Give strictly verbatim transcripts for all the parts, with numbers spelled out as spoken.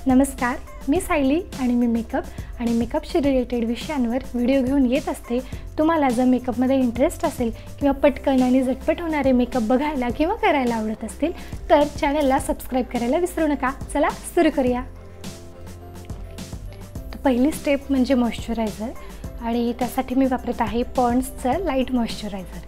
नमस्कार, मी सायली आणि मी मेकअप आणि मेकअपशी रिलेटेड विषयांवर व्हिडिओ घेऊन येत असते। तुम्हाला जर मेकअपमध्ये इंटरेस्ट असेल किंवा पटकन आणि झटपट होणारे मेकअप बघायला किंवा करायला आवडत असतील तर चॅनलला सबस्क्राइब करायला विसरू नका। चला सुरू करूया। तर पहिली स्टेप म्हणजे मॉइश्चरायझर आणि त्यासाठी मी वापरत आहे पॉन्ड्सचं लाईट मॉइश्चरायझर।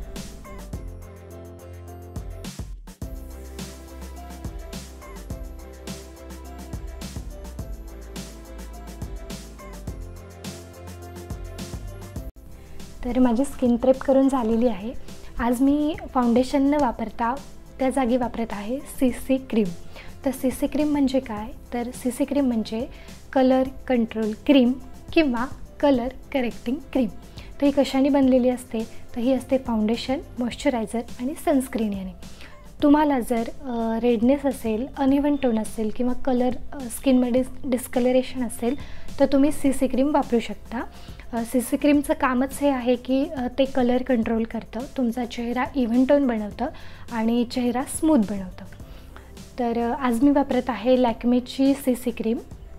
तर माझी स्किन प्रेप करून झालेली आहे। आज मी फाउंडेशन न वापरता त्या जागी वापरत आहे सीसी क्रीम। तर सीसी क्रीम म्हणजे काय? तर सीसी क्रीम म्हणजे कलर कंट्रोल क्रीम किंवा कलर करेक्टिंग क्रीम। तर ही कशाने बनलेली असते? तर ही असते फाउंडेशन, मॉइश्चरायझर आणि सनस्क्रीन याने। तुम्हाला जर रेडनेस असेल, अनइव्हन टोन असेल किंवा कलर स्किनमध्ये डिस्कलरेशन असेल तर तुम्ही सीसी क्रीम वापरू शकता। सीसी क्रीमचं कामच हे आहे की ते कलर कंट्रोल करतं, तुमचा चेहरा इव्हन टोन बनवतं आणि चेहरा स्मूथ बनवतं। तर आज मी वापरत आहे लॅक्मेची सीसी क्रीम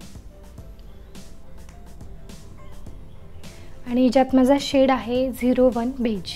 आणि ज्यात माझा शेड आहे झिरो वन बेज।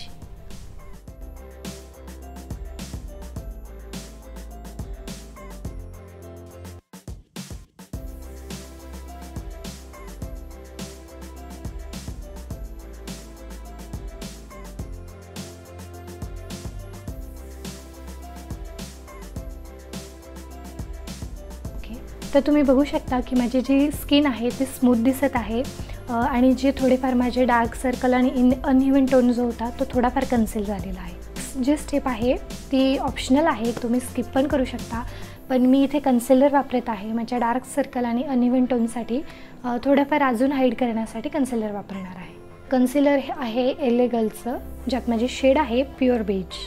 तर तुम्ही बघू शकता की माझी जी स्किन आहे ती स्मूथ दिसत आहे आणि जे थोडेफार माझे डार्क सर्कल आणि इन अनइव्हन टोन जो होता तो थोडाफार कन्सील झालेला आहे। जी स्टेप आहे ती ऑप्शनल आहे, तुम्ही स्किप पण करू शकता, पण मी इथे कन्सिलर वापरत आहे। माझ्या डार्क सर्कल आणि अनइव्हन टोनसाठी थोडंफार अजून हाईड करण्यासाठी कन्सिलर वापरणार आहे। कन्सिलर हे आहे एलेगलचं, ज्यात माझी शेड आहे प्युअर बेज।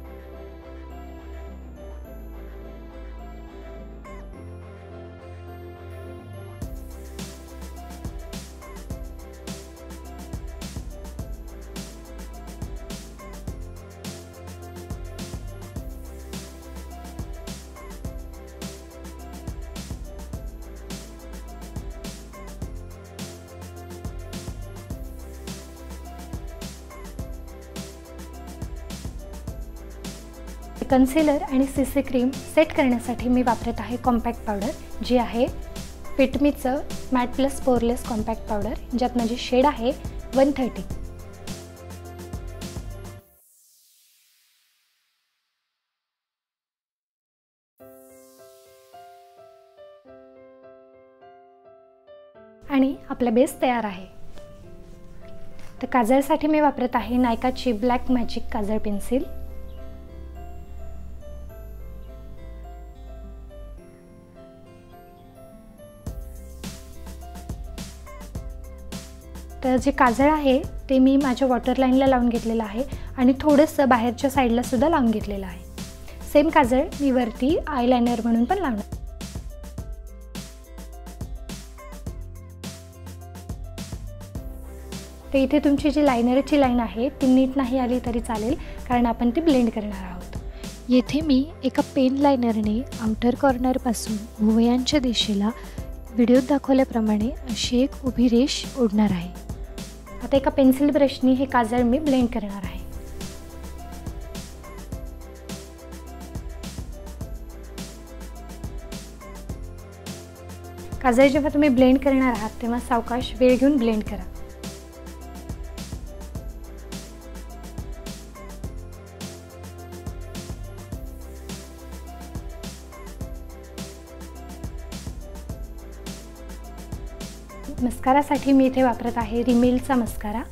कन्सिलर आणि सीसी क्रीम सेट करण्यासाठी मी वापरत आहे कॉम्पॅक्ट पावडर, जी आहे फिटमीचं matte plus poreless compact powder, ज्यात माझी शेड आहे वन थर्टी। आणि आपला बेस तयार आहे। तर काजळसाठी मी वापरत आहे नायकाची ब्लॅक मॅजिक काजळ पेन्सिल। तर जे काजळ आहे ते मी माझ्या वॉटर लाईनला लावून घेतलेलं आहे आणि थोडंसं बाहेरच्या साईडला सुद्धा लावून घेतलेलं आहे। सेम काजळ मी वरती आयलायनर म्हणून पण लावणार। तर इथे तुमची जी लायनरची लाईन आहे ती नीट नाही आली तरी चालेल, कारण आपण ती ब्लेंड करणार आहोत। येथे मी एका पेन लायनरने आउटर कॉर्नरपासून भुवयांच्या दिशेला व्हिडिओत दाखवल्याप्रमाणे अशी एक उभी रेष ओढणार आहे। आता एका पेन्सिल ब्रशनी हे काजळ मी ब्लेंड करणार आहे। काजळ जेव्हा तुम्ही ब्लेंड करणार आहात तेव्हा सावकाश वेळ घेऊन ब्लेंड करा। मस्कारासाठी मी इथे वापरत आहे रिमेलचा मस्कारा।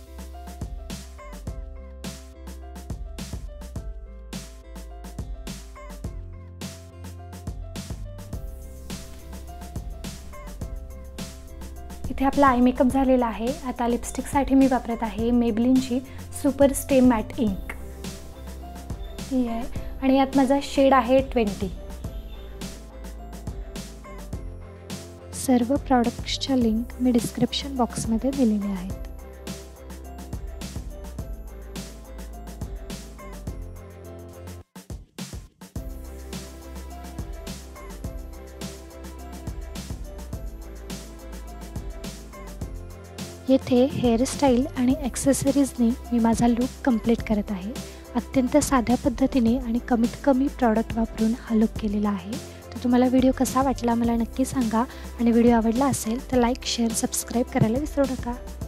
इथे आपला आय मेकअप झालेला आहे। आता लिपस्टिकसाठी मी वापरत आहे मेबलिनची सुपर स्टे मॅट इंक, ही आहे आणि यात माझा शेड आहे ट्वेंटी। सर्व प्रॉडक्ट्सच्या लिंक मी डिस्क्रिप्शन बॉक्समध्ये दिलेल्या आहेत। येथे हेअरस्टाईल आणि ॲक्सेसरीजने मी माझा लूक कंप्लीट करत आहे. अत्यंत साध्या पद्धतीने आणि कमीत कमी प्रॉडक्ट वापरून हा लूक केलेला आहे. तर तुम्हाला व्हिडिओ कसा वाटला मला नक्की सांगा आणि व्हिडिओ आवडला असेल तर लाईक शेअर सबस्क्राईब करायला विसरू नका.